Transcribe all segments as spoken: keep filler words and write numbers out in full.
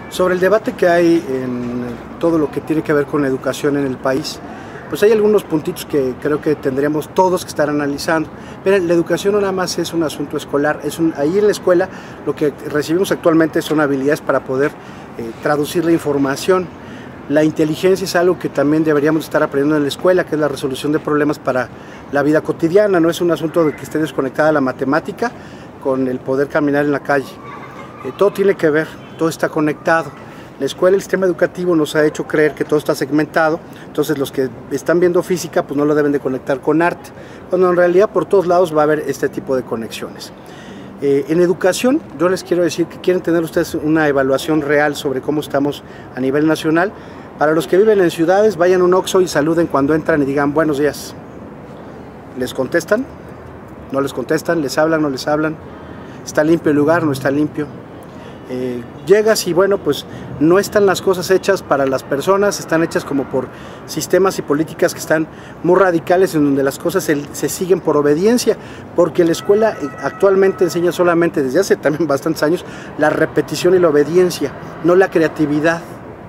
Sobre el debate que hay en todo lo que tiene que ver con la educación en el país, pues hay algunos puntitos que creo que tendríamos todos que estar analizando. Miren, la educación no nada más es un asunto escolar, es un, ahí en la escuela lo que recibimos actualmente son habilidades para poder eh, traducir la información. La inteligencia es algo que también deberíamos estar aprendiendo en la escuela, que es la resolución de problemas para la vida cotidiana, no es un asunto de que esté desconectada la matemática con el poder caminar en la calle. Eh, todo tiene que ver, todo está conectado. La escuela, el sistema educativo nos ha hecho creer que todo está segmentado, entonces los que están viendo física pues no lo deben de conectar con arte, cuando en realidad por todos lados va a haber este tipo de conexiones. Eh, en educación, yo les quiero decir que quieren tener ustedes una evaluación real sobre cómo estamos a nivel nacional. Para los que viven en ciudades, vayan a un Oxxo y saluden cuando entran y digan buenos días. ¿Les contestan? ¿No les contestan? ¿Les hablan? ¿No les hablan? ¿Está limpio el lugar? ¿No está limpio? Eh, llegas y bueno, pues no están las cosas hechas para las personas, están hechas como por sistemas y políticas que están muy radicales, en donde las cosas se, se siguen por obediencia, porque la escuela actualmente enseña solamente, desde hace también bastantes años, la repetición y la obediencia, no la creatividad.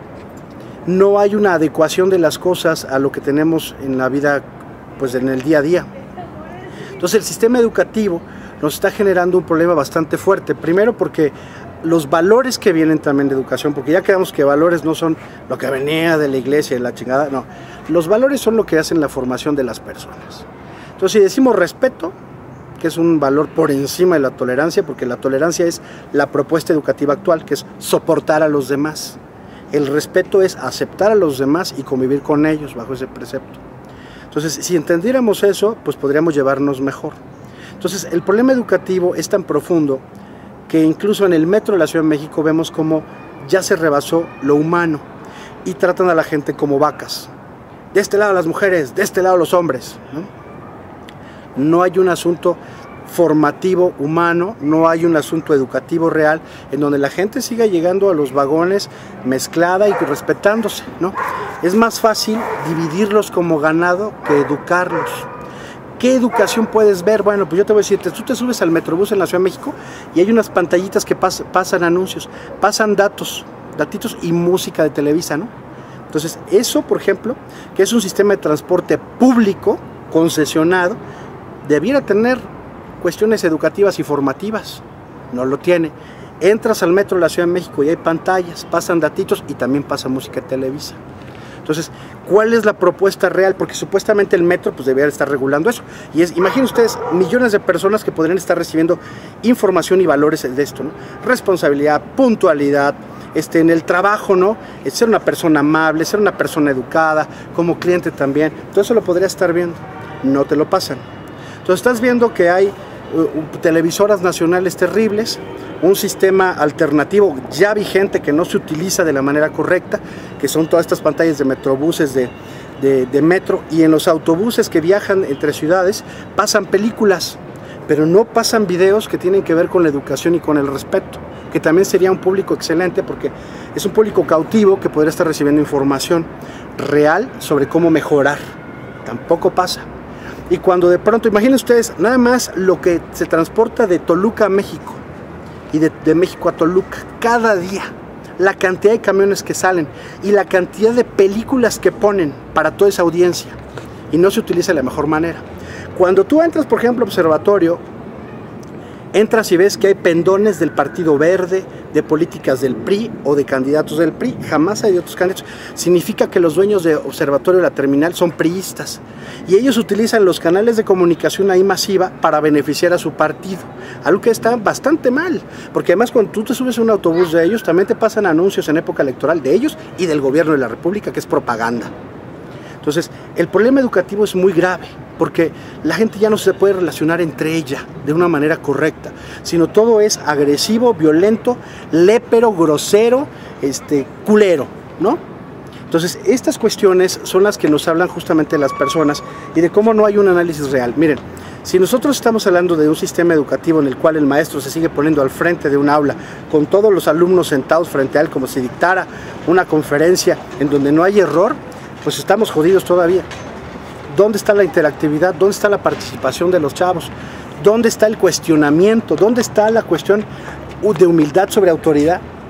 No hay una adecuación de las cosas a lo que tenemos en la vida, pues en el día a día. Entonces el sistema educativo nos está generando un problema bastante fuerte, primero porque los valores que vienen también de educación, porque ya quedamos que valores no son lo que venía de la iglesia y la chingada, no, los valores son lo que hacen la formación de las personas. Entonces si decimos respeto, que es un valor por encima de la tolerancia, porque la tolerancia es la propuesta educativa actual, que es soportar a los demás. El respeto es aceptar a los demás y convivir con ellos bajo ese precepto. Entonces si entendiéramos eso, pues podríamos llevarnos mejor. Entonces el problema educativo es tan profundo que incluso en el metro de la Ciudad de México vemos cómo ya se rebasó lo humano y tratan a la gente como vacas. De este lado las mujeres, de este lado los hombres, ¿no? No hay un asunto formativo humano, no hay un asunto educativo real en donde la gente siga llegando a los vagones mezclada y respetándose, ¿no? Es más fácil dividirlos como ganado que educarlos. ¿Qué educación puedes ver? Bueno, pues yo te voy a decir, tú te subes al Metrobús en la Ciudad de México y hay unas pantallitas que pas, pasan anuncios, pasan datos, datitos y música de Televisa, ¿no? Entonces, eso, por ejemplo, que es un sistema de transporte público, concesionado, debiera tener cuestiones educativas y formativas. No lo tiene. Entras al metro de la Ciudad de México y hay pantallas, pasan datitos y también pasa música de Televisa. Entonces, ¿cuál es la propuesta real? Porque supuestamente el metro pues debería estar regulando eso. Y es, imaginen ustedes, millones de personas que podrían estar recibiendo información y valores de esto, ¿no? Responsabilidad, puntualidad, este, en el trabajo, ¿no? Ser una persona amable, ser una persona educada, como cliente también. Todo eso lo podría estar viendo. No te lo pasan. Entonces estás viendo que hay uh, televisoras nacionales terribles, un sistema alternativo ya vigente que no se utiliza de la manera correcta, que son todas estas pantallas de metrobuses de, de, de metro, y en los autobuses que viajan entre ciudades pasan películas, pero no pasan videos que tienen que ver con la educación y con el respeto, que también sería un público excelente porque es un público cautivo que podría estar recibiendo información real sobre cómo mejorar. Tampoco pasa. Y cuando de pronto, imaginen ustedes, nada más lo que se transporta de Toluca a México y de, de México a Toluca, cada día, la cantidad de camiones que salen y la cantidad de películas que ponen para toda esa audiencia, y no se utiliza de la mejor manera. Cuando tú entras, por ejemplo, al observatorio, entras y ves que hay pendones del Partido Verde, de políticas del P R I o de candidatos del P R I, jamás hay de otros candidatos. Significa que los dueños de observatorio de la terminal son priistas y ellos utilizan los canales de comunicación ahí masiva para beneficiar a su partido, algo que está bastante mal, porque además cuando tú te subes a un autobús de ellos, también te pasan anuncios en época electoral de ellos y del gobierno de la República, que es propaganda. Entonces, el problema educativo es muy grave, porque la gente ya no se puede relacionar entre ella de una manera correcta, sino todo es agresivo, violento, lépero, grosero, este, culero, ¿no? Entonces, estas cuestiones son las que nos hablan justamente de las personas y de cómo no hay un análisis real. Miren, si nosotros estamos hablando de un sistema educativo en el cual el maestro se sigue poniendo al frente de un aula, con todos los alumnos sentados frente a él como si dictara una conferencia en donde no hay error, pues estamos jodidos todavía. ¿Dónde está la interactividad? ¿Dónde está la participación de los chavos? ¿Dónde está el cuestionamiento? ¿Dónde está la cuestión de humildad sobre autoridad?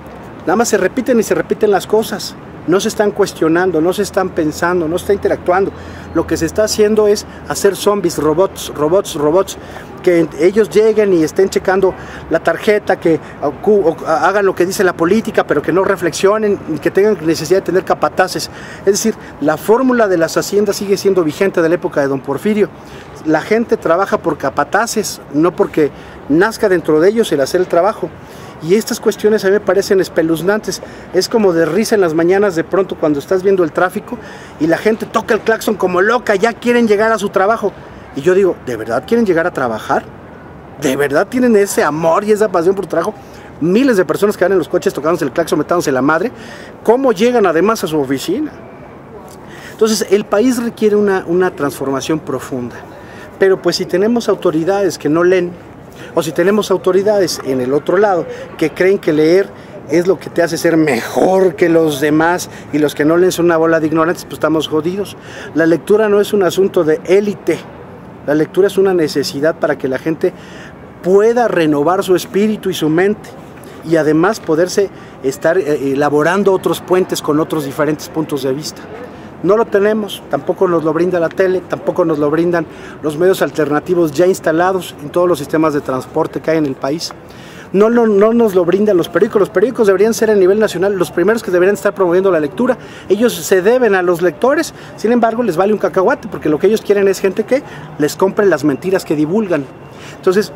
Nada más se repiten y se repiten las cosas. No se están cuestionando, no se están pensando, no se está interactuando. Lo que se está haciendo es hacer zombies, robots, robots, robots, que ellos lleguen y estén checando la tarjeta, que hagan lo que dice la política, pero que no reflexionen, que tengan necesidad de tener capataces. Es decir, la fórmula de las haciendas sigue siendo vigente de la época de don Porfirio. La gente trabaja por capataces, no porque nazca dentro de ellos el hacer el trabajo. Y estas cuestiones a mí me parecen espeluznantes. Es como de risa en las mañanas de pronto cuando estás viendo el tráfico y la gente toca el claxon como loca, ya quieren llegar a su trabajo. Y yo digo, ¿de verdad quieren llegar a trabajar? ¿De verdad tienen ese amor y esa pasión por trabajo? Miles de personas que van en los coches tocándose el claxon, metándose la madre. ¿Cómo llegan además a su oficina? Entonces el país requiere una, una transformación profunda. Pero pues si tenemos autoridades que no leen, o si tenemos autoridades en el otro lado que creen que leer es lo que te hace ser mejor que los demás y los que no leen son una bola de ignorantes, pues estamos jodidos. La lectura no es un asunto de élite, la lectura es una necesidad para que la gente pueda renovar su espíritu y su mente y además poderse estar elaborando otros puentes con otros diferentes puntos de vista. No lo tenemos, tampoco nos lo brinda la tele, tampoco nos lo brindan los medios alternativos ya instalados en todos los sistemas de transporte que hay en el país. No, no, no nos lo brindan los periódicos, los periódicos deberían ser a nivel nacional los primeros que deberían estar promoviendo la lectura. Ellos se deben a los lectores, sin embargo les vale un cacahuate, porque lo que ellos quieren es gente que les compre las mentiras que divulgan. Entonces,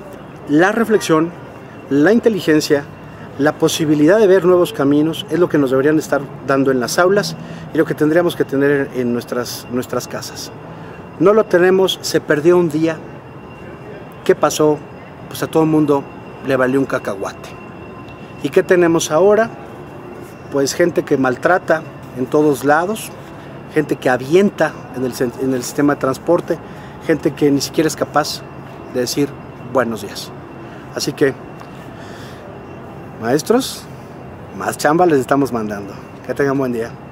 la reflexión, la inteligencia, la posibilidad de ver nuevos caminos es lo que nos deberían estar dando en las aulas y lo que tendríamos que tener en nuestras, nuestras casas. No lo tenemos, se perdió un día. ¿Qué pasó? Pues a todo el mundo le valió un cacahuate. ¿Y qué tenemos ahora? Pues gente que maltrata en todos lados, gente que avienta en el, en el sistema de transporte, gente que ni siquiera es capaz de decir buenos días. Así que, maestros, más chamba les estamos mandando. Que tengan buen día.